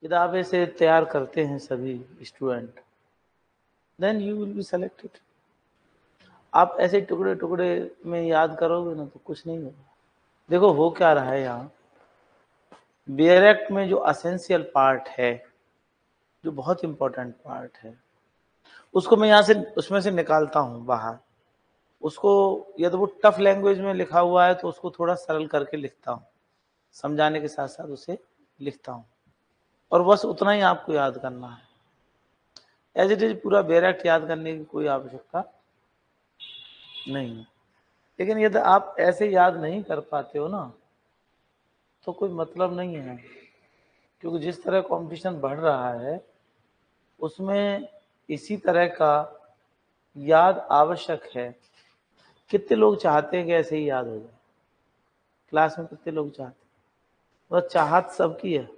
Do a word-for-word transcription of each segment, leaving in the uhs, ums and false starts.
किताबें से तैयार करते हैं सभी student, then you will be selected. आप ऐसे टुकड़े टुकड़े में याद करोगे ना तो कुछ नहीं होगा। देखो हो क्या रहा है यहाँ, बेयर एक्ट में जो असेंशियल पार्ट है, जो बहुत इंपॉर्टेंट पार्ट है, उसको मैं यहाँ से उसमें से निकालता हूँ बाहर। उसको या तो वो टफ लैंग्वेज में लिखा हुआ है तो उसको थोड़ा सरल करके लिखता हूँ, समझाने के साथ साथ उसे लिखता हूँ, और बस उतना ही आपको याद करना है। एज इट इज पूरा बेयर एक्ट याद करने की कोई आवश्यकता नहीं है। लेकिन यदि आप ऐसे याद नहीं कर पाते हो ना तो कोई मतलब नहीं है, क्योंकि जिस तरह कंपटीशन बढ़ रहा है उसमें इसी तरह का याद आवश्यक है। कितने लोग चाहते हैं कि ऐसे ही याद हो जाए? क्लास में कितने लोग चाहते हैं? तो चाहत सबकी है।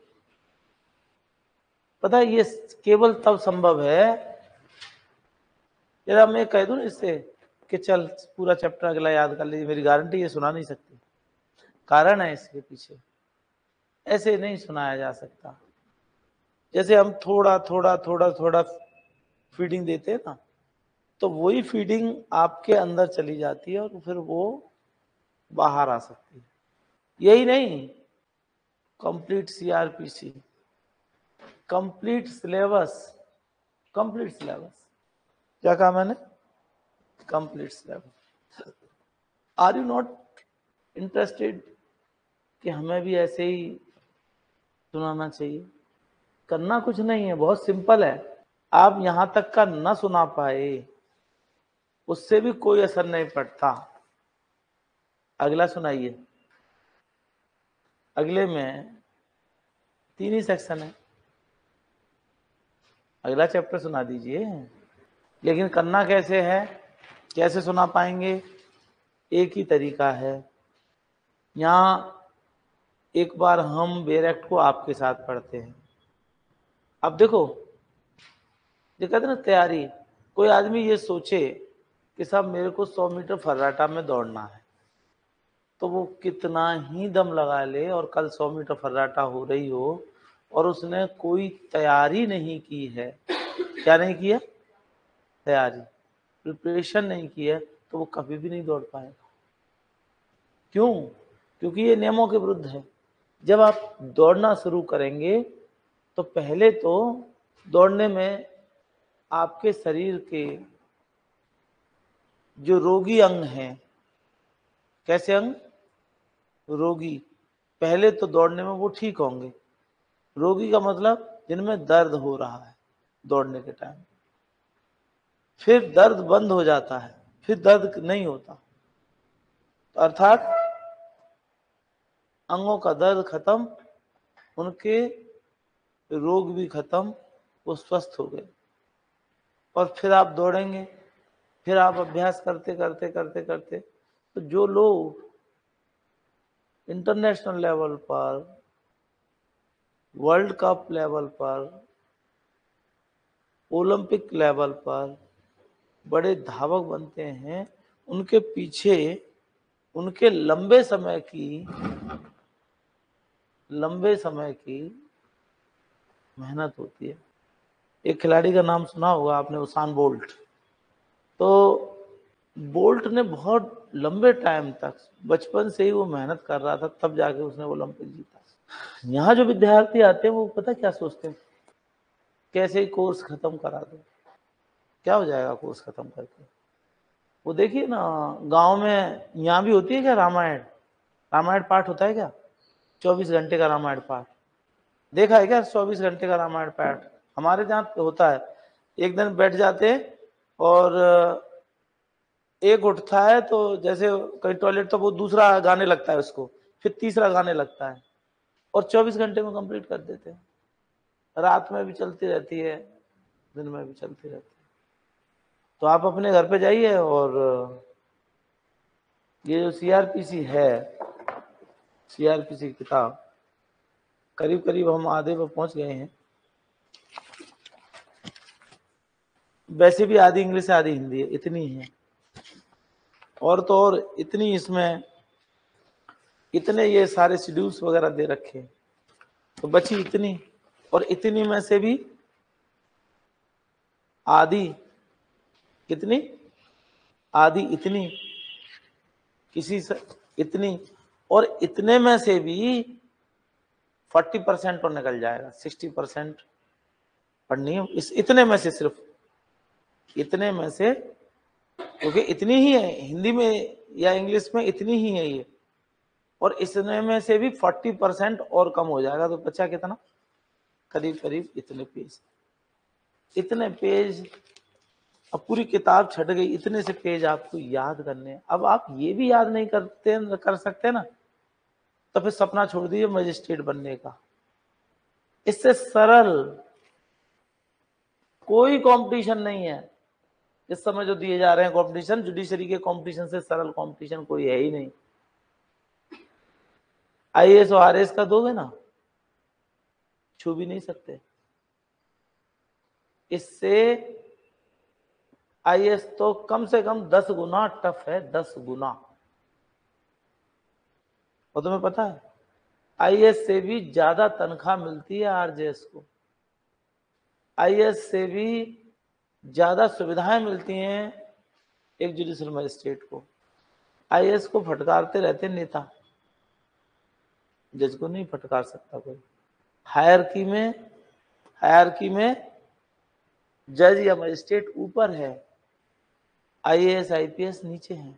पता है ये केवल तब संभव है यदि मैं कह दूं इससे कि चल पूरा चैप्टर अगला याद कर लीजिए, मेरी गारंटी ये सुना नहीं सकती। कारण है इसके पीछे, ऐसे नहीं सुनाया जा सकता। जैसे हम थोड़ा थोड़ा थोड़ा थोड़ा फीडिंग देते हैं ना, तो वही फीडिंग आपके अंदर चली जाती है और फिर वो बाहर आ सकती है। यही नहीं, complete CrPC, complete syllabus, complete syllabus, क्या कहा मैंने? Complete syllabus. Are you not interested कि हमें भी ऐसे ही सुनाना चाहिए? करना कुछ नहीं है, बहुत सिंपल है। आप यहां तक का न सुना पाए उससे भी कोई असर नहीं पड़ता। अगला सुनाइए। अगले में तीन ही सेक्शन है, अगला चैप्टर सुना दीजिए। लेकिन करना कैसे है, कैसे सुना पाएंगे? एक ही तरीका है। यहां एक बार हम बेयर एक्ट को आपके साथ पढ़ते हैं। अब देखो, ये कहते ना तैयारी, कोई आदमी ये सोचे कि साहब मेरे को सौ मीटर फर्राटा में दौड़ना है, तो वो कितना ही दम लगा ले और कल सौ मीटर फर्राटा हो रही हो और उसने कोई तैयारी नहीं की है, क्या नहीं की है? तैयारी, प्रिपरेशन नहीं की है, तो वो कभी भी नहीं दौड़ पाएगा। क्यों? क्योंकि ये नियमों के विरुद्ध है। जब आप दौड़ना शुरू करेंगे तो पहले तो दौड़ने में आपके शरीर के जो रोगी अंग हैं, कैसे अंग? रोगी, पहले तो दौड़ने में वो ठीक होंगे। रोगी का मतलब जिनमें दर्द हो रहा है दौड़ने के टाइम, फिर दर्द बंद हो जाता है, फिर दर्द नहीं होता, तो अर्थात अंगों का दर्द खत्म, उनके रोग भी खत्म, वो स्वस्थ हो गए। और फिर आप दौड़ेंगे, फिर आप अभ्यास करते करते करते करते तो जो लोग इंटरनेशनल लेवल पर, वर्ल्ड कप लेवल पर, ओलंपिक लेवल पर बड़े धावक बनते हैं, उनके पीछे उनके लंबे समय की लंबे समय की मेहनत होती है। एक खिलाड़ी का नाम सुना होगा आपने, उसान बोल्ट। तो बोल्ट ने बहुत लंबे टाइम तक, बचपन से ही वो मेहनत कर रहा था, तब जाके उसने ओलंपिक जीता। यहाँ जो विद्यार्थी आते हैं वो पता क्या सोचते हैं, कैसे ही कोर्स खत्म करा दो। क्या हो जाएगा कोर्स खत्म करके? वो देखिए ना, गांव में यहाँ भी होती है क्या रामायण? रामायण पाठ होता है क्या? चौबीस घंटे का रामायण पाठ देखा है क्या? चौबीस घंटे का रामायण पाठ हमारे यहाँ होता है। एक दिन बैठ जाते और एक उठता है तो जैसे कहीं टॉयलेट, तो वो दूसरा गाने लगता है उसको, फिर तीसरा गाने लगता है, और चौबीस घंटे में कंप्लीट कर देते हैं। रात में भी चलती रहती है, दिन में भी चलती रहती है। तो आप अपने घर पे जाइए और ये जो सीआरपीसी है, सीआरपीसी की किताब करीब करीब हम आधे पर पहुंच गए हैं। वैसे भी आधी इंग्लिश है आधी हिंदी है, इतनी है। और तो और इतनी इसमें इतने ये सारे शेड्यूल्स वगैरह दे रखे हैं, तो बची इतनी। और इतनी में से भी आधी, कितनी, आधी इतनी, किसी से इतनी, और इतने में से भी फोर्टी परसेंट तो निकल जाएगा, सिक्सटी परसेंट पढ़नी है इस इतने में से, सिर्फ इतने में से, क्योंकि इतनी ही है हिंदी में या इंग्लिश में, इतनी ही है ये, और इसने में से भी फोर्टी परसेंट और कम हो जाएगा, तो बचा कितना, करीब करीब इतने पेज, इतने पेज। अब पूरी किताब छट गई, इतने से पेज आपको याद करने। अब आप ये भी याद नहीं करते कर सकते ना, तो फिर सपना छोड़ दीजिए मजिस्ट्रेट बनने का। इससे सरल कोई कंपटीशन नहीं है इस समय जो दिए जा रहे हैं कंपटीशन, जुडिशरी के कंपटीशन से सरल कंपटीशन कोई है ही नहीं। आईएएस और आरएएस का दोगे ना, छू भी नहीं सकते। इससे आईएएस तो कम से कम दस गुना टफ है, दस गुना। और तुम्हें पता है आईएएस से भी ज्यादा तनख्वाह मिलती है आरजेएस को, आईएएस से भी ज्यादा सुविधाएं मिलती हैं एक जुडिशियल मजिस्ट्रेट को। आईएएस को फटकारते रहते नेता, जज को नहीं फटकार सकता कोई। हायरकी में हायरकी में जज या मजिस्ट्रेट ऊपर है, आईएएस आईपीएस नीचे हैं।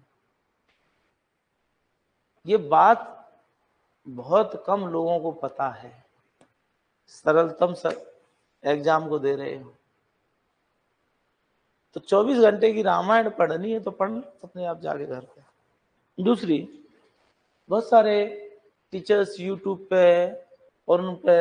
ये बात बहुत कम लोगों को पता है। सरलतम सर एग्जाम को दे रहे हो तो चौबीस घंटे की रामायण पढ़नी है तो पढ़ लो अपने आप जाके घर पे। दूसरी, बहुत सारे टीचर्स यूट्यूब पे और उन पे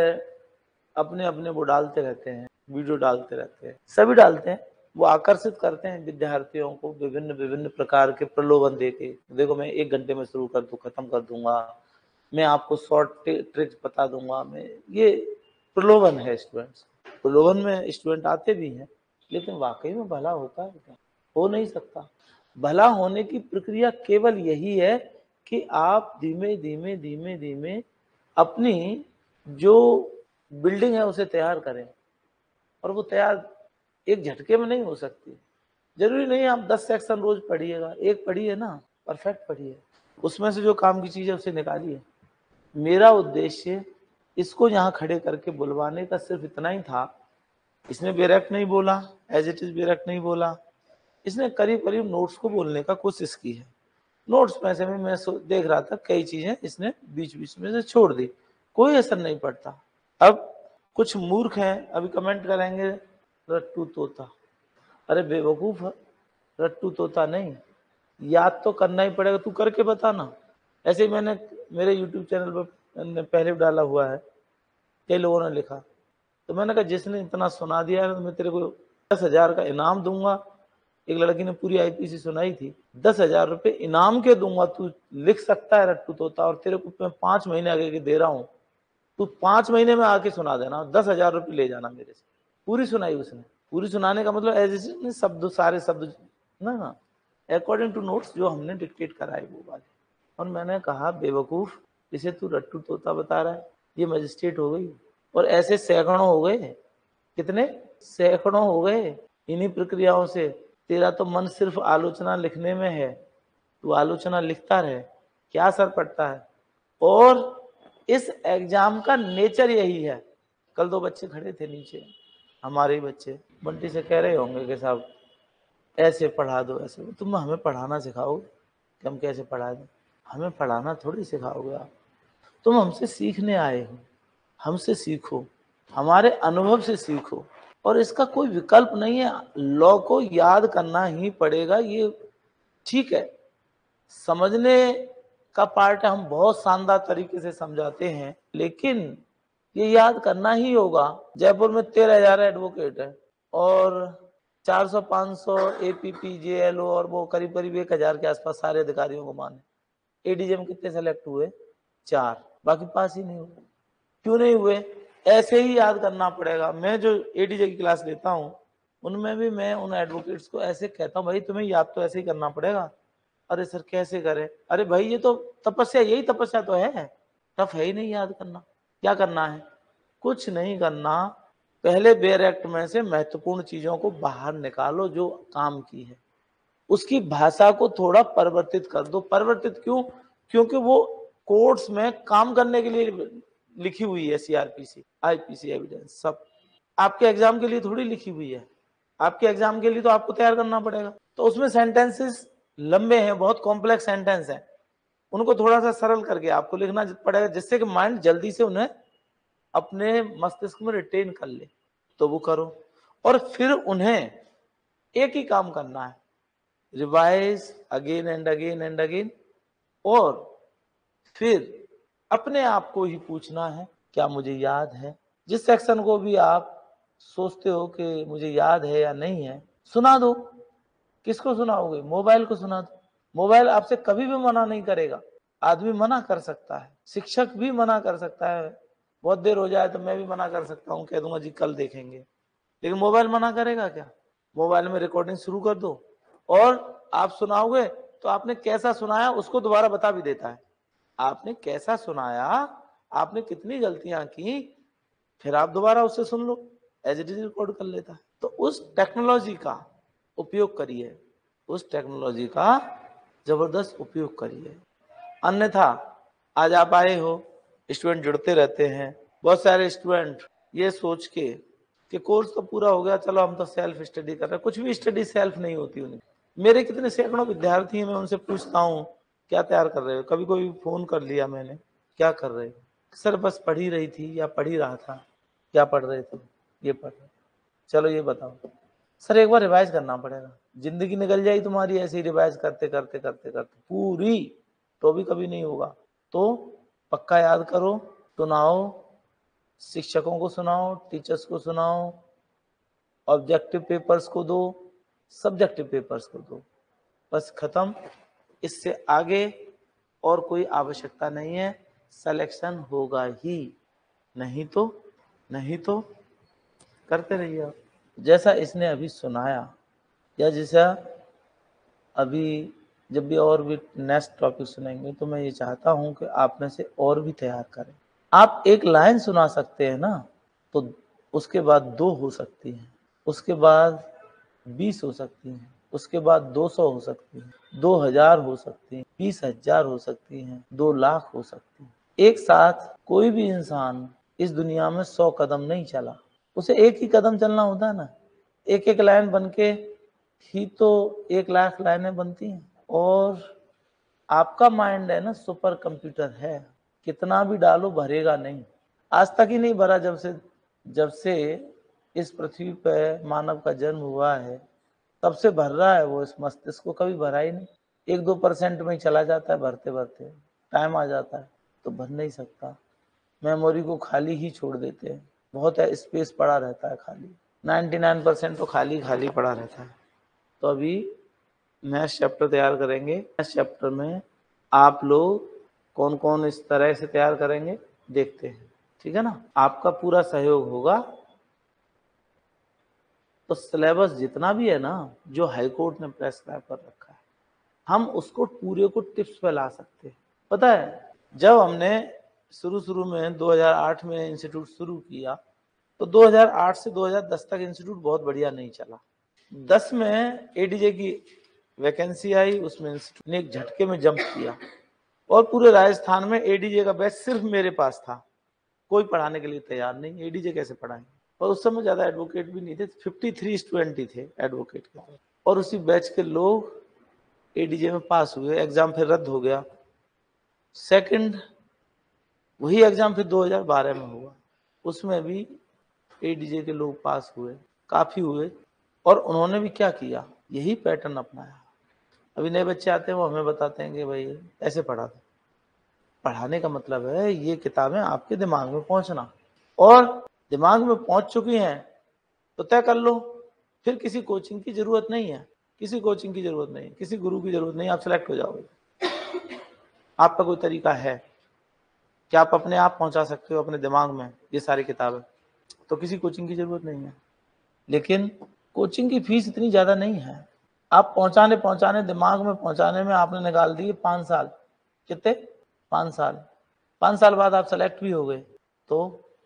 अपने अपने वो डालते रहते हैं, वीडियो डालते रहते हैं, सभी डालते हैं, वो आकर्षित करते हैं विद्यार्थियों को विभिन्न विभिन्न प्रकार के प्रलोभन देके। देखो मैं एक घंटे में शुरू कर दूं, खत्म कर दूंगा, मैं आपको शॉर्ट ट्रिक्स बता दूंगा, मैं ये प्रलोभन है स्टूडेंट्स। प्रलोभन में स्टूडेंट आते भी हैं, लेकिन वाकई में भला होता है क्या? हो नहीं सकता। भला होने की प्रक्रिया केवल यही है कि आप धीमे धीमे धीमे धीमे अपनी जो बिल्डिंग है उसे तैयार करें, और वो तैयार एक झटके में नहीं हो सकती। जरूरी नहीं आप दस सेक्शन रोज पढ़िएगा, एक पढ़िए ना, परफेक्ट पढ़िए, उसमें से जो काम की चीज है उसे निकालिए। मेरा उद्देश्य इसको यहाँ खड़े करके बुलवाने का सिर्फ इतना ही था। इसने बेरक नहीं बोला, एज इट इज बेरक नहीं बोला, इसने करीब करीब नोट्स को बोलने का कोशिश की है। नोट्स में से मैं देख रहा था कई चीजें इसने बीच बीच में से छोड़ दी, कोई असर नहीं पड़ता। अब कुछ मूर्ख हैं अभी कमेंट करेंगे रट्टू तोता। अरे बेवकूफ, रट्टू तोता नहीं, याद तो करना ही पड़ेगा, तू करके बता ना। ऐसे ही मैंने मेरे यूट्यूब चैनल पर पहले भी डाला हुआ है, कई लोगों ने लिखा, तो मैंने कहा जिसने इतना सुना दिया है तो मैं तेरे को दस हजार का इनाम दूंगा। एक लड़की ने पूरी आईपीसी सुनाई थी, दस हजार रुपये इनाम के दूंगा, तू लिख सकता है रट्टू तोता, और तेरे को मैं पांच महीने आगे के दे रहा हूँ, तू पांच महीने में आके सुना देना, दस हजार रुपये ले जाना मेरे से। पूरी सुनाई उसने। पूरी सुनाने का मतलब एज शब्द, सारे शब्द ना ना अकॉर्डिंग टू नोट्स जो हमने डिक्टेट कराए वो वाले। और मैंने कहा बेवकूफ, इसे तू रट्टू तोता बता रहा है, ये मजिस्ट्रेट हो गई। और ऐसे सैकड़ों हो गए, कितने सैकड़ों हो गए इन्हीं प्रक्रियाओं से। तेरा तो मन सिर्फ आलोचना लिखने में है, तू आलोचना लिखता रहे, क्या असर पड़ता है। और इस एग्जाम का नेचर यही है। कल दो बच्चे खड़े थे नीचे, हमारे ही बच्चे, बंटी से कह रहे होंगे कि साहब ऐसे पढ़ा दो, ऐसे। तुम हमें पढ़ाना सिखाओगे कि हम कैसे पढ़ा दें? हमें पढ़ाना थोड़ी सिखाओगे आप, तुम हमसे सीखने आए हो, हमसे सीखो, हमारे अनुभव से सीखो। और इसका कोई विकल्प नहीं है, लॉ को याद करना ही पड़ेगा। ये ठीक है, समझने का पार्ट है, हम बहुत शानदार तरीके से समझाते हैं, लेकिन ये याद करना ही होगा। जयपुर में तेरह हजार एडवोकेट है और चार सौ पांच सौ एपीपी जेएलओ और वो करीब करीब एक हजार के आसपास सारे अधिकारियों को माने। एडीजे में कितने सेलेक्ट हुए? चार, बाकी पास ही नहीं हुए। क्यों नहीं हुए? ऐसे ही याद करना पड़ेगा। मैं जो एडीजे की क्लास लेता हूँ उनमें भी मैं उन एडवोकेट्स को ऐसे कहता हूँ, भाई तुम्हें याद तो ऐसे ही करना पड़ेगा। अरे सर कैसे करें? अरे भाई ये तो तपस्या, यही तपस्या तो है, टफ है ही नहीं याद करना। क्या करना है? कुछ नहीं करना, पहले बेयर एक्ट में से महत्वपूर्ण चीजों को बाहर निकालो जो काम की है, उसकी भाषा को थोड़ा परिवर्तित कर दो। परिवर्तित क्यों? क्योंकि वो कोर्ट्स में काम करने के लिए लिखी हुई है, सीआरपीसी, आईपीसी एविडेंस सब आपके एग्जाम के लिए थोड़ी लिखी हुई है। आपके एग्जाम के लिए तो आपको तैयार करना पड़ेगा। तो उसमें सेंटेंसेस लंबे हैं, बहुत कॉम्प्लेक्स सेंटेंस हैं, उनको थोड़ा सा सरल करके आपको लिखना पड़ेगा, जिससे कि माइंड जल्दी से उन्हें अपने मस्तिष्क में रिटेन कर ले। तो वो करो, और फिर उन्हें एक ही काम करना है, revise again and again and again, और फिर अपने आप को ही पूछना है क्या मुझे याद है। जिस सेक्शन को भी आप सोचते हो कि मुझे याद है या नहीं है, सुना दो। किसको सुनाओगे? मोबाइल को सुना दो। मोबाइल आपसे कभी भी मना नहीं करेगा। आदमी मना कर सकता है, शिक्षक भी मना कर सकता है, बहुत देर हो जाए तो मैं भी मना कर सकता हूँ, कह दूंगा जी कल देखेंगे, लेकिन मोबाइल मना करेगा क्या? मोबाइल में रिकॉर्डिंग शुरू कर दो, और आप सुनाओगे तो आपने कैसा सुनाया उसको दोबारा बता भी देता है। आपने कैसा सुनाया, आपने कितनी गलतियां की, फिर आप दोबारा उससे सुन लो, एज इट इज रिकॉर्ड कर लेता है। तो उस टेक्नोलॉजी का उपयोग करिए, उस टेक्नोलॉजी का जबरदस्त उपयोग करिए। अन्यथा आज आप आए हो, स्टूडेंट जुड़ते रहते हैं, बहुत सारे स्टूडेंट ये सोच के कि कोर्स तो पूरा हो गया, चलो हम तो सेल्फ स्टडी कर रहे हैं, कुछ भी स्टडी सेल्फ नहीं होती उन्हें। मेरे कितने सैकड़ों विद्यार्थी हैं, मैं उनसे पूछता हूँ क्या तैयार कर रहे हो, कभी कोई फोन कर लिया मैंने, क्या कर रहे हो? सर बस पढ़ ही रही थी या पढ़ ही रहा था। क्या पढ़ रहे थे? ये पढ़ रहे। चलो ये बताओ। सर एक बार रिवाइज करना पड़ेगा, जिंदगी निकल जाएगी तुम्हारी ऐसे ही रिवाइज करते करते करते करते पूरी, तो भी कभी नहीं होगा। तो पक्का याद करो, सुनाओ, शिक्षकों को सुनाओ, टीचर्स को सुनाओ, ऑब्जेक्टिव पेपर्स को दो, सब्जेक्टिव पेपर्स को दो, बस खत्म। इससे आगे और कोई आवश्यकता नहीं है। सिलेक्शन होगा ही, नहीं तो नहीं तो करते रहिए आप। जैसा इसने अभी सुनाया, या जैसा अभी जब भी और भी नेक्स्ट टॉपिक सुनेंगे, तो मैं ये चाहता हूं कि आप में से और भी तैयार करें। आप एक लाइन सुना सकते हैं ना, तो उसके बाद दो हो सकती हैं, उसके बाद बीस हो सकती हैं, उसके बाद दो सौ हो सकती हैं, दो हजार हो सकती हैं, बीस हजार हो सकती हैं, दो लाख हो सकती हैं। एक साथ कोई भी इंसान इस दुनिया में सौ कदम नहीं चला, उसे एक ही कदम चलना होता है ना। एक एक लाइन बन के ही तो एक लाख लाइनें बनती हैं। और आपका माइंड है ना, सुपर कंप्यूटर है, कितना भी डालो भरेगा नहीं। आज तक ही नहीं भरा, जब से जब से इस पृथ्वी पर मानव का जन्म हुआ है तब से भर रहा है वो। इस मस्तिष्क को कभी भरा ही नहीं। एक दो परसेंट में ही चला जाता है, भरते भरते टाइम आ जाता है तो भर नहीं सकता। मेमोरी को खाली ही छोड़ देते हैं, बहुत है स्पेस पड़ा रहता है खाली, निन्यानवे परसेंट तो खाली खाली पड़ा रहता है। तो अभी नेक्स्ट चैप्टर तैयार करेंगे। नेक्स्ट चैप्टर में आप लोग कौन कौन इस तरह से तैयार करेंगे देखते हैं, ठीक है ना। आपका पूरा सहयोग होगा तो सिलेबस जितना भी है ना, जो हाई कोर्ट ने प्रेस्क्राइब कर रखा है, हम उसको पूरे को टिप्स पे ला सकते हैं। पता है, जब हमने शुरू शुरू में दो हज़ार आठ में इंस्टीट्यूट शुरू किया, तो दो हज़ार आठ से दो हज़ार दस तक इंस्टीट्यूट बहुत बढ़िया नहीं चला। दस में एडीजे की वैकेंसी आई, उसमें इंस्टीट्यूट ने एक झटके में जंप किया, और पूरे राजस्थान में एडीजे का बैच सिर्फ मेरे पास था, कोई पढ़ाने के लिए तैयार नहीं। एडीजे कैसे पढ़ाएंगे? और उस समय ज्यादा एडवोकेट भी नहीं थे, तिरेपन स्टूडेंट ही थे एडवोकेट के, और उसी बैच के लोग एडीजे में पास हुए। एग्जाम फिर रद्द हो गया, सेकंड वही एग्जाम फिर दो हज़ार बारह में हुआ, उसमें भी एडीजे के लोग पास हुए, काफी हुए। और उन्होंने भी क्या किया, यही पैटर्न अपनाया। अभी नए बच्चे आते हैं, वो हमें बताते हैं कि भाई ऐसे पढ़ा था। पढ़ाने का मतलब है ये किताबें आपके दिमाग में पहुंचना, और दिमाग में पहुंच चुकी हैं तो तय कर लो, फिर किसी कोचिंग की जरूरत नहीं है, किसी कोचिंग की जरूरत नहीं, किसी गुरु की जरूरत नहीं, आप सिलेक्ट हो जाओगे। आपका कोई तरीका है कि आप अपने आप पहुंचा सकते हो अपने दिमाग में ये सारी किताबें, तो किसी कोचिंग की जरूरत नहीं है। लेकिन कोचिंग की फीस इतनी ज्यादा नहीं है। आप पहुंचाने पहुंचाने दिमाग में पहुंचाने में आपने निकाल दिए पांच साल। कितने? पांच साल। पांच साल बाद आप सेलेक्ट भी हो गए, तो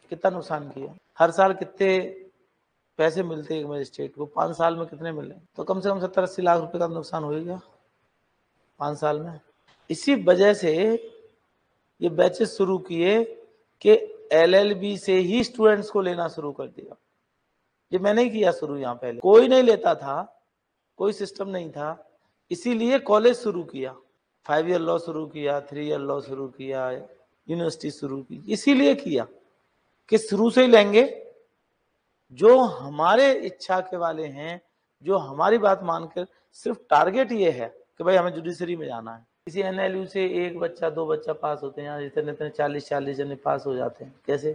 कितना नुकसान किया। हर साल कितने पैसे मिलते हैं एक मजिस्ट्रेट को, पाँच साल में कितने मिले, तो कम से कम सत्तर अस्सी लाख रुपए का नुकसान हो गया पाँच साल में। इसी वजह से ये बैचेस शुरू किए कि एलएलबी से ही स्टूडेंट्स को लेना शुरू कर दिया। ये मैंने ही किया शुरू, यहाँ पहले कोई नहीं लेता था, कोई सिस्टम नहीं था, इसीलिए कॉलेज शुरू किया, फाइव ईयर लॉ शुरू किया, थ्री ईयर लॉ शुरू किया, यूनिवर्सिटी शुरू की, इसीलिए किया कि शुरू से ही लेंगे जो हमारे इच्छा के वाले हैं, जो हमारी बात मानकर, सिर्फ टारगेट ये है कि भाई हमें जुडिशरी में जाना है। किसी एनएलयू से एक बच्चा दो बच्चा पास होते हैं, यहाँ इतने इतने चालीस चालीस जने पास हो जाते हैं। कैसे?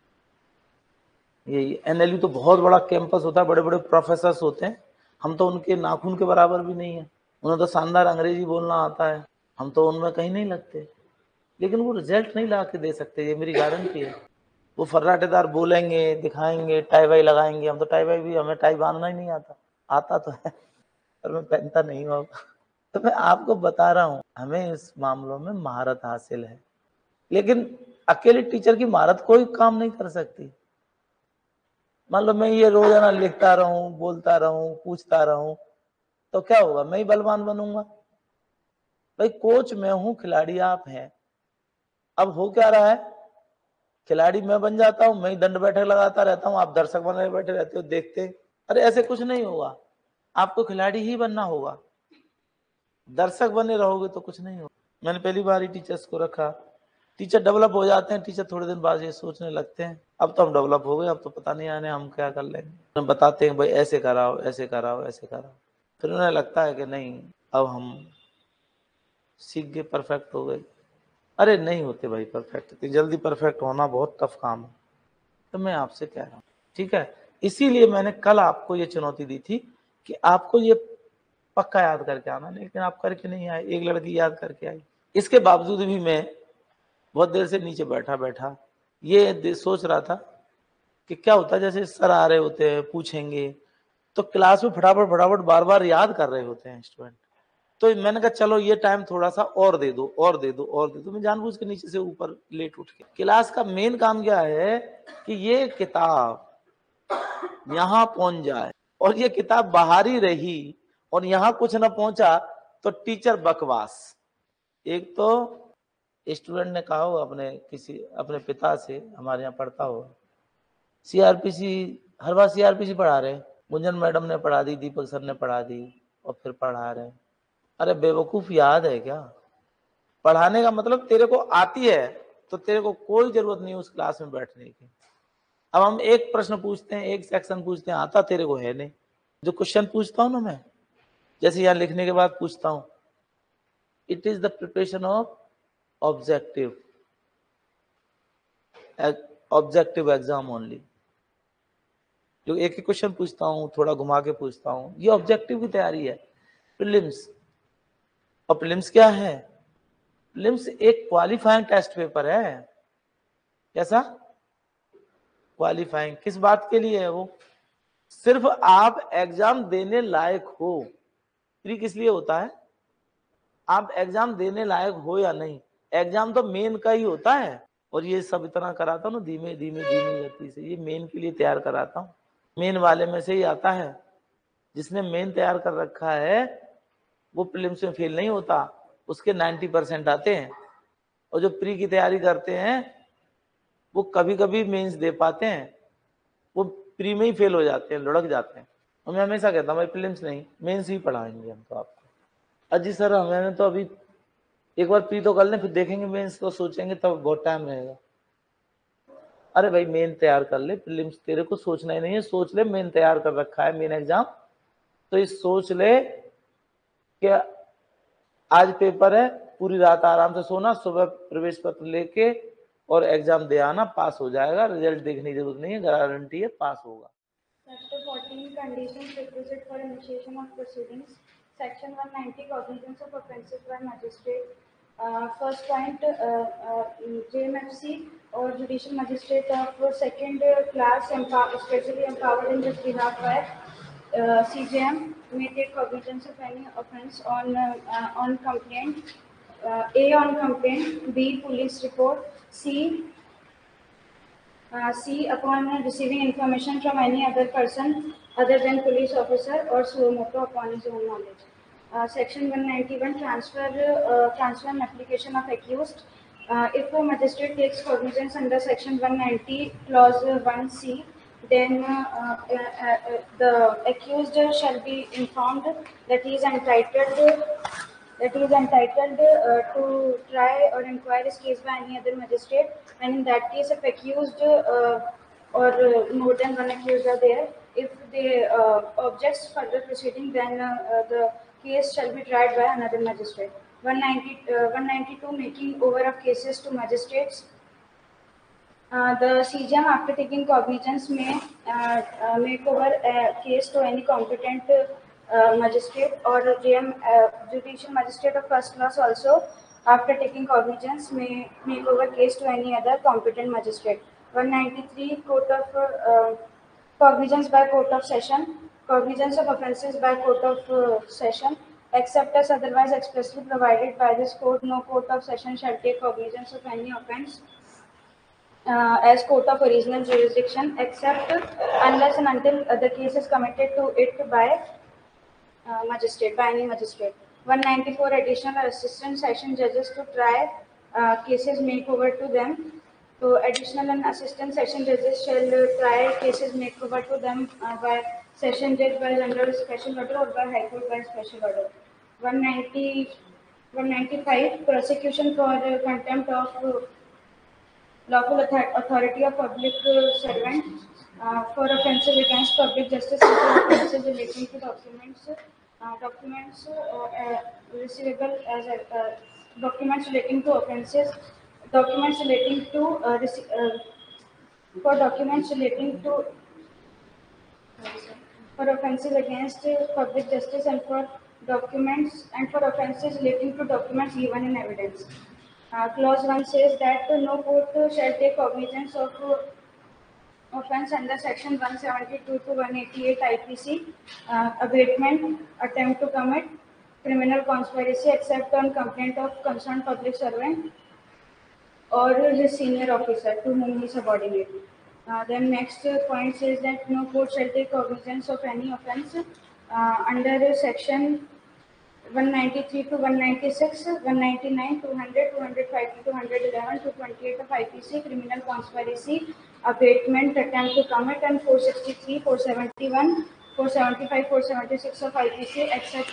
ये एनएलयू तो बहुत बड़ा कैंपस होता है, बड़े बड़े प्रोफेसर्स होते हैं, हम तो उनके नाखून के बराबर भी नहीं है। उन्हें तो शानदार अंग्रेजी बोलना आता है, हम तो उनमें कहीं नहीं लगते, लेकिन वो रिजल्ट नहीं ला के दे सकते, ये मेरी गारंटी है। वो फर्राटेदार बोलेंगे, दिखाएंगे, टाई वाई लगाएंगे, हम तो टाई वाई भी, हमें टाई बांधना ही नहीं आता, आता तो है पर मैं पहनता नहीं हूँ। तो मैं आपको बता रहा हूँ, हमें इस मामलों में महारत हासिल है, लेकिन अकेले टीचर की महारत कोई काम नहीं कर सकती। मान लो मैं ये रोजाना लिखता रहूं, बोलता रहूं, पूछता रहूं, तो क्या होगा? मैं ही बलवान बनूंगा। भाई कोच मैं हूं, खिलाड़ी आप हैं। अब हो क्या रहा है, खिलाड़ी मैं बन जाता हूं, मैं ही दंड बैठक लगाता रहता हूं, आप दर्शक बने बैठे रहते हो, देखते। अरे ऐसे कुछ नहीं होगा, आपको खिलाड़ी ही बनना होगा। दर्शक बने रहोगे तो कुछ नहीं होगा। मैंने पहली बार ही टीचर्स को रखा, टीचर डेवलप हो जाते हैं, टीचर थोड़े दिन बाद ये सोचने लगते हैं अब तो हम डेवलप हो गए, अब तो पता नहीं आने हम क्या कर लेंगे। हम बताते हैं भाई ऐसे कराओ, ऐसे कराओ, ऐसे कराओ, फिर उन्हें लगता है कि नहीं अब हम सीख गए, परफेक्ट हो गए। अरे नहीं होते भाई परफेक्ट, इतनी जल्दी परफेक्ट होना बहुत टफ काम है। तो मैं आपसे कह रहा हूँ, ठीक है, इसीलिए मैंने कल आपको ये चुनौती दी थी कि आपको ये पक्का याद करके आना, लेकिन आप करके नहीं आए। एक लड़की याद करके आई, इसके बावजूद भी मैं बहुत देर से नीचे बैठा बैठा ये सोच रहा था कि क्या होता है, जैसे सर आ रहे होते हैं पूछेंगे तो क्लास में फटाफट फटाफट बार बार याद कर रहे होते हैं स्टूडेंट, तो मैंने कहा चलो ये टाइम थोड़ा सा और दे दो और दे दो और दे दो। मैं जानबूझ के नीचे से ऊपर लेट उठ के, क्लास का मेन काम क्या है कि ये किताब यहाँ पहुंच जाए, और ये किताब बाहर ही रही और यहाँ कुछ ना पहुंचा तो टीचर बकवास। एक तो स्टूडेंट ने कहा हो अपने किसी अपने पिता से, हमारे यहाँ पढ़ता हो सीआरपीसी, हर बार सीआरपीसी पढ़ा रहे, गुंजन मैडम ने पढ़ा दी, दीपक सर ने पढ़ा दी और फिर पढ़ा रहे। अरे बेवकूफ, याद है क्या? पढ़ाने का मतलब तेरे को आती है तो तेरे को कोई जरूरत नहीं उस क्लास में बैठने की। अब हम एक प्रश्न पूछते हैं, एक सेक्शन पूछते हैं, आता तेरे को है नहीं। जो क्वेश्चन पूछता हूं ना मैं, जैसे यहाँ लिखने के बाद पूछता हूं, it is the preparation of objective objective exam only. जो एक ही क्वेश्चन पूछता हूँ, थोड़ा घुमा के पूछता हूँ, ये ऑब्जेक्टिव की तैयारी है। प्रीलिम्स, और प्रीलिम्स क्या है? प्रीलिम्स एक क्वालिफाइंग टेस्ट पेपर है। कैसा क्वालिफाइंग? किस बात के लिए है वो? सिर्फ आप एग्जाम देने लायक हो। प्री किस लिए होता है? आप एग्जाम देने लायक हो या नहीं, एग्जाम तो मेन का ही होता है। और ये सब इतना कराता हूँ ना धीमे धीमे धीमे गति से, ये मेन के लिए तैयार कराता हूँ। मेन वाले में से ही आता है, जिसने मेन तैयार कर रखा है वो प्रीलिम्स में फेल नहीं होता, उसके नब्बे परसेंट आते हैं। और जो प्री की तैयारी करते हैं वो कभी कभी मेंस दे पाते हैं, वो प्री में ही फेल हो जाते हैं, लुढ़क जाते हैं। और मैं हमेशा कहता हूँ भाई प्रीलिम्स नहीं, मेंस ही पढ़ाएंगे हम तो आपको। अजी सर मैंने तो अभी एक बार प्री तो कर लें फिर देखेंगे मेंस, तो सोचेंगे तब बहुत टाइम रहेगा। अरे भाई मेन तैयार कर ले, प्रीलिम्स तेरे को सोचना ही नहीं है, सोच ले मेन तैयार कर रखा है, मेन एग्जाम। तो इस सोच ले कि आज पेपर है, पूरी रात आराम से सोना, सुबह प्रवेश पत्र लेके और एग्जाम दे आना, पास हो जाएगा। रिजल्ट देखने की जरूरत नहीं है, गारंटी है पास होगा। Chapter fourteen Conditions requisite for initiation of proceedings. Section one ninety Cognizance of offences by magistrate. Uh, first point, uh, uh, J M F C or judicial magistrate of second class empowered, specially empowered in this behalf by uh, C J M may take cognizance of any offence on uh, uh, on complaint. Uh, A on complaint, B police report, C Uh, C. Upon receiving information from any other person other than police officer or suo motu upon his own knowledge. Uh, Section one ninety-one, transfer uh, transfer and application of accused. Uh, if a magistrate takes cognizance under Section one ninety, Clause one C, then uh, uh, uh, uh, the accused shall be informed that he is entitled that he is entitled uh, to try or inquire his case by any other magistrate, and in that case, if accused uh, or uh, more than one accused are there, if they uh, objects further proceeding, then uh, uh, the case shall be tried by another magistrate. one ninety, uh, one ninety-two, making over of cases to magistrates. Uh, the C G M, after taking cognizance, may uh, uh, make over a case to any competent uh, magistrate or J M, uh, judicial magistrate of first class also, after taking cognizance, may make over case to any other competent magistrate. one ninety-three, court of uh, cognizance by court of session, cognizance of offences by court of uh, session, except as otherwise expressly provided by this court, no court of session shall take cognizance of any offence uh, as court of original jurisdiction, except unless and until uh, the case is committed to it by uh, magistrate, by any magistrate. one ninety-four, additional or assistant session judges to try uh, cases make over to them. So additional and assistant session judges shall uh, try cases make over to them uh, by session judge by under special order or by high court by special order. one ninety, one ninety-five, prosecution for uh, contempt of uh, lawful authority of public uh, servant uh, for offences against public justice and for offences relating to documents, uh, documents uh, uh, receivable as a, uh, documents relating to offences, documents relating to uh, rece- uh, for documents relating to for offences against uh, public justice and for documents and for offences relating to documents given in evidence. Uh, clause one says that uh, no court uh, shall take cognizance of uh, offence under section one seventy-two to one eighty-eight I P C, uh, abatement, attempt to commit criminal conspiracy except on complaint of concerned public servant or his senior officer to whom he is subordinate. Uh, then next uh, point says that no court shall take cognizance of any offence uh, under section one ninety-three to one ninety-six, one ninety-nine, two hundred, two hundred five to two hundred eleven, two twenty-eight of I P C, criminal conspiracy, abatement, attempt to commit, and four sixty-three, four seventy-one, four seventy-five, four seventy-six of I P C, except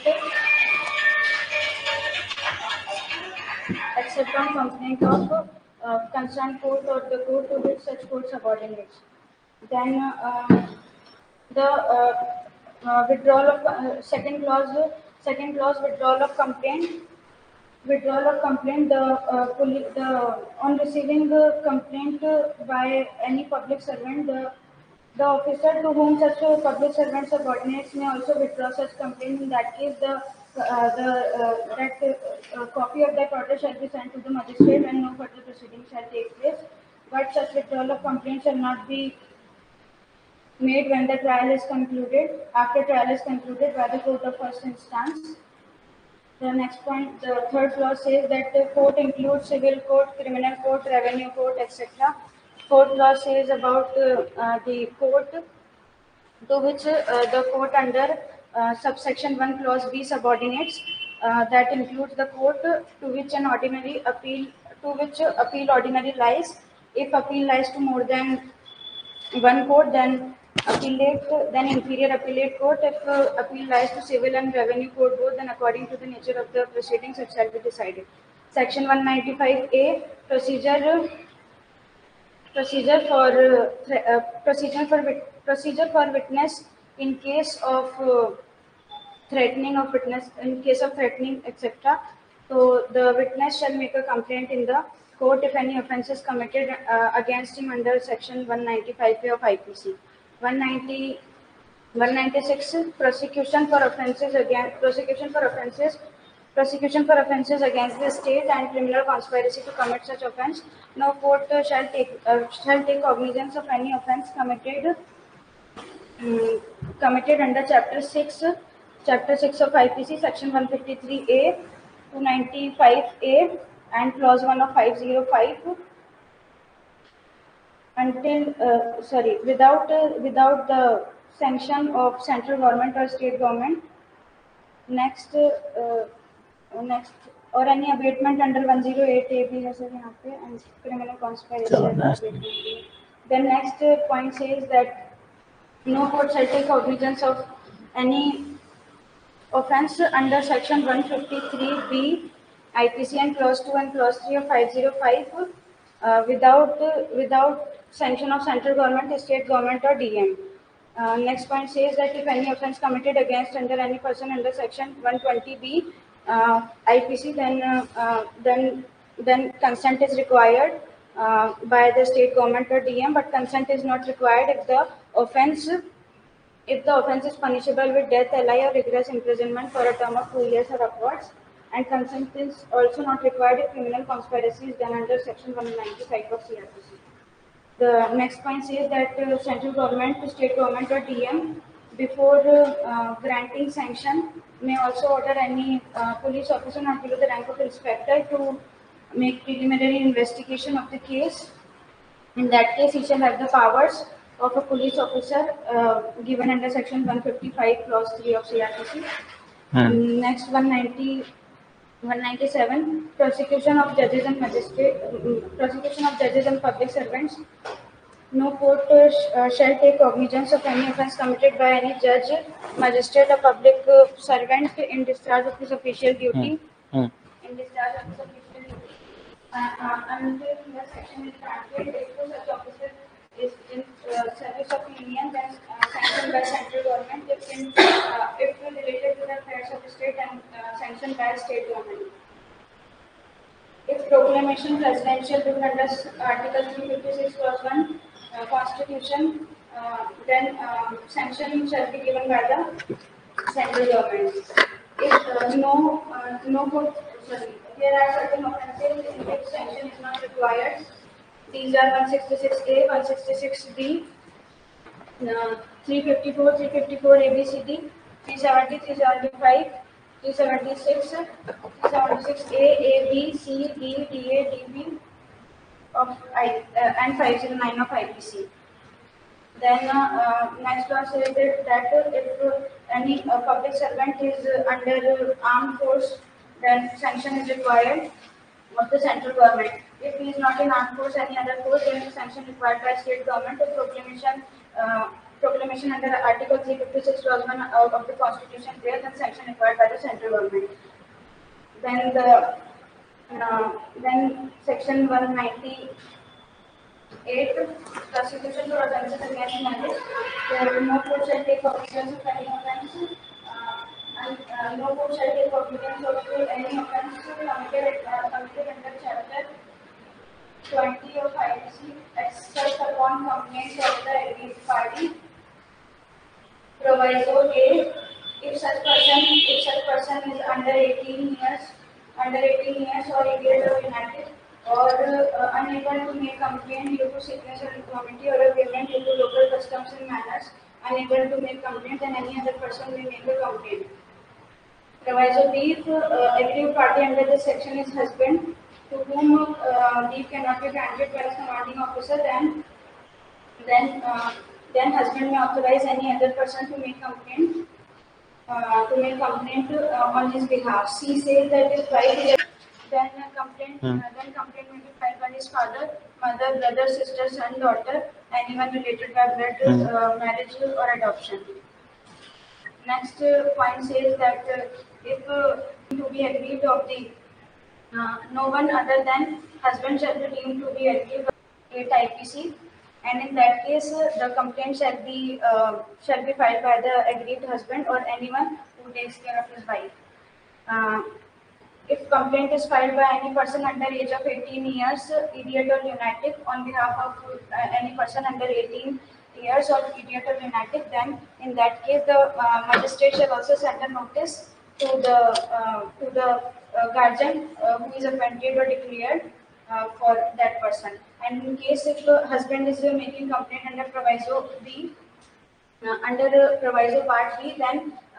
except on complaint of uh, concerned court or the court to which such court subordinates. Then uh, the uh, uh, withdrawal of uh, second clause, second clause withdrawal of complaint. Withdrawal of complaint. The uh, poli- the on receiving the complaint uh, by any public servant, the the officer to whom such a public servant subordinates may also withdraw such complaint. In that case, the uh, the uh, that uh, uh, copy of that order shall be sent to the magistrate, and no further proceedings shall take place. But such withdrawal of complaint shall not be made when the trial is concluded, after trial is concluded by the court of first instance. The next point, the third clause says that the court includes civil court, criminal court, revenue court, et cetera. Fourth clause says about uh, uh, the court to which uh, the court under uh, subsection one clause B subordinates. Uh, that includes the court to which an ordinary appeal to which appeal ordinary lies. If appeal lies to more than one court, then appellate, then inferior appellate court. If uh, appeal lies to civil and revenue court both, then according to the nature of the proceedings it shall be decided. Section one ninety-five A, procedure procedure for uh, thre- uh, procedure for wit- procedure for witness in case of uh, threatening of witness, in case of threatening, et cetera. So the witness shall make a complaint in the court if any offence is committed uh, against him under section one ninety-five A of I P C. one ninety, one ninety-six, prosecution for offences against prosecution for offences prosecution for offences against the state and criminal conspiracy to commit such offence. No court uh, shall take uh, shall take cognizance of any offence committed um, committed under chapter six, chapter six of I P C, section one fifty-three A, two ninety-five A, and clause one of five oh five, until uh, sorry without uh, without the sanction of central government or state government. Next uh, next or any abatement under one oh eight A B है sir यहाँ पे, and criminal conspiracy abatement. Then next uh, point says that no court shall take cognizance of any offence under section one fifty-three B I P C and clause two and clause three of five oh five uh, without uh, without sanction of central government, state government or D M. Uh, next point says that if any offence committed against under any person under section one twenty B uh, I P C, then uh, uh, then then consent is required uh, by the state government or D M, but consent is not required if the offence if the offence is punishable with death, L I or rigorous imprisonment for a term of two years or upwards, and consent is also not required if criminal conspiracy is done under section one ninety-five of C R P C. The next point says that uh, central government, state government or D M before uh, uh, granting sanction may also order any uh, police officer not below the rank of inspector to make preliminary investigation of the case. In that case, he shall have the powers of a police officer uh, given under section one fifty-five clause three of C R P C. Hmm. Next one ninety, one ninety-seven, prosecution of judges and magistrate, prosecution of judges and public servants. No court uh, sh uh, shall take cognizance of any offence committed by any judge, magistrate or public uh, servant in discharge of his official duty. Hmm. In discharge of his official duty. Uh, uh, until the section is granted, if such officer is in uh, service of union, then uh, sanctioned by central government. If in uh, if related to the affairs of the state, and uh, sanctioned by state government. If proclamation presidential given under Article three fifty-six clause one uh, Constitution, uh, then uh, sanction shall be given by the central government. If uh, no uh, no court, sorry, there are certain offences in which sanction is not required. These are one sixty-six A, one sixty-six B, uh, three fifty-four, three fifty-four A B C D, three seventy, three seventy-five, three seventy-six, three seventy-six A, A, B, C, D, D, A, D, B of I, uh, and five oh nine of I P C. Then uh, uh, next clause says that, that uh, if uh, any uh, public servant is uh, under uh, armed force, then sanction is required of the central government. If he is not in armed force, any other force, then the sanction required by state government. The proclamation, uh, proclamation under Article three fifty-six clause one uh, of the Constitution there, then sanction required by the central government. Then the uh, then section one ninety-eight, prosecution for offences against marriage. There no court shall take cognizance of any offence. And uh, no court shall take cognizance of any offence committed, uh, committed under chapter twenty of I P C except upon complaint of the aggrieved party. Proviso A, if such person if such person is under eighteen years, under eighteen years or idiot or lunatic, or uh, unable to make complaint due to sickness or infirmity, or a payment due to local customs and manners, unable to make complaint, and any other person may make a complaint. Proviso B, if uh, aggrieved party under this section is husband, to whom uh, leave cannot be granted by the commanding officer, then then uh, then husband may authorize any other person to make complaint uh, to make complaint uh, on his behalf. C says that if wife is then a complaint hmm. uh, then complaint may be filed by his father, mother, brother, sister, son, daughter, anyone related by blood, hmm. uh, marriage or adoption. Next uh, point says that uh, if uh, to be aggrieved of the uh, no one other than husband shall be deemed to be aggrieved of I P C, and in that case uh, the complaint shall be uh, shall be filed by the aggrieved husband or anyone who takes care of his wife. Uh, if complaint is filed by any person under age of eighteen years, uh, idiot or lunatic, on behalf of uh, any person under eighteen years or idiot or lunatic, then in that case the uh, magistrate shall also send a notice to the uh, to the uh, guardian uh, who is offended or declared uh, for that person. And in case if the husband is uh, making complaint under proviso B, uh, under uh, proviso part B, then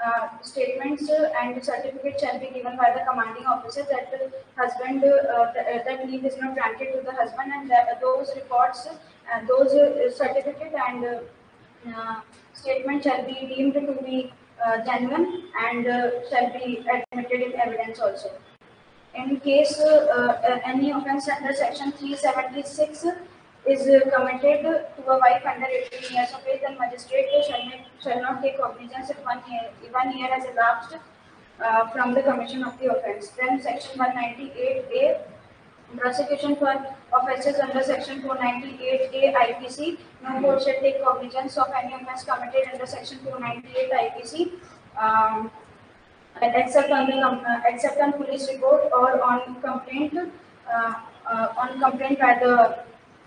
uh, statements uh, and certificates shall be given by the commanding officer that the husband uh, th- that leave is not granted to the husband, and that those reports, uh, those uh, certificate and uh, uh, statement shall be deemed to be uh, genuine and uh, shall be admitted in evidence also. In case uh, uh, any offence under section three seventy-six is uh, committed to a wife under eighteen years of age, then magistrate shall, make, shall not take cognizance if one year, one year has elapsed uh, from the commission of the offence. Then section one ninety-eight A, prosecution for offences under section four ninety-eight A I P C, no court shall take cognizance of any offence committed under section four ninety-eight I P C. Um, except on the uh, except on police report or on complaint uh, uh, on complaint by the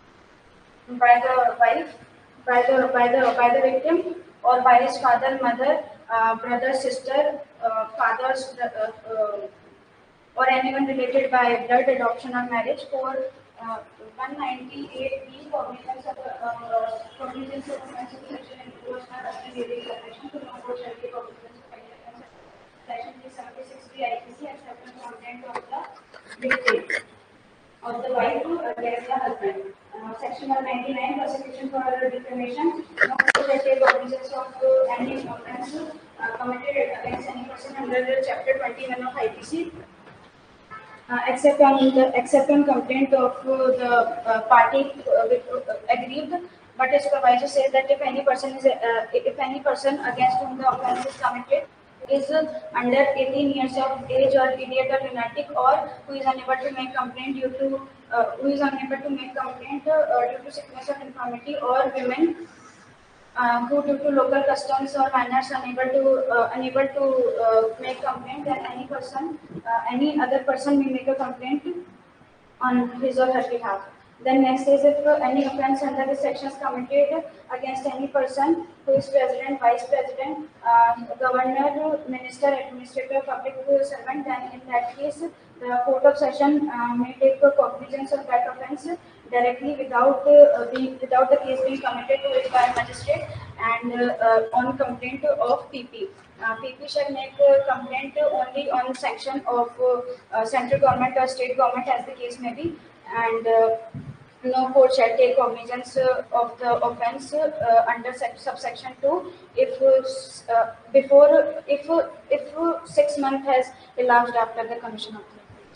by the wife, by the by the by the victim, or by his father, mother, uh, brother, sister, uh, father's uh, uh, or anyone related by blood, adoption, or marriage. For uh, one ninety-eight B, cognizance of uh, cognizance of offensive sexual intercourse not after during separation to no court shall be cognizance of any offence. Section three seventy-six B I P C, except on complaint of the victim of the wife against the husband. Uh, section one ninety-nine, prosecution for defamation. No court shall take cognizance of uh, any offence uh, committed against any person under chapter twenty-one of I P C. Uh, except on the except on complaint of uh, the uh, party uh, with, uh, aggrieved, but a supervisor says that if any person is uh, if any person against whom the offence is committed is uh, under eighteen years of age or idiot or lunatic, or who is unable to make complaint due to uh, who is unable to make complaint uh, due to sickness or infirmity, or women uh, who due to local customs or manners unable to uh, unable to uh, make complaint, then any person, uh, any other person may make a complaint on his or her behalf. Then next is if uh, any offence under the sections committed against any person who is president, vice president, uh, governor, minister, administrator, public servant, then in that case the court of session uh, may take uh, cognizance of that offence directly without uh, being without the case being committed to it by a magistrate, and uh, uh, on complaint of P P. Uh, P P shall make uh, complaint only on sanction of uh, uh, central government or state government, as the case may be, and uh, no court shall take cognizance uh, of the offence uh, under subsection two if uh, before if uh, if uh, six months has elapsed after the commission of the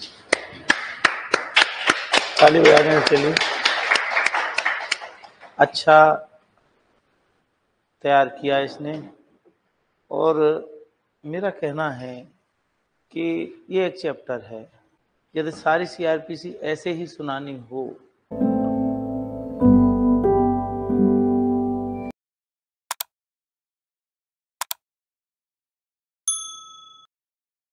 ताली बजाने चलिए। अच्छा तैयार किया इसने, और मेरा कहना है कि ये एक चैप्टर है, यदि सारी सीआरपीसी ऐसे ही सुनानी हो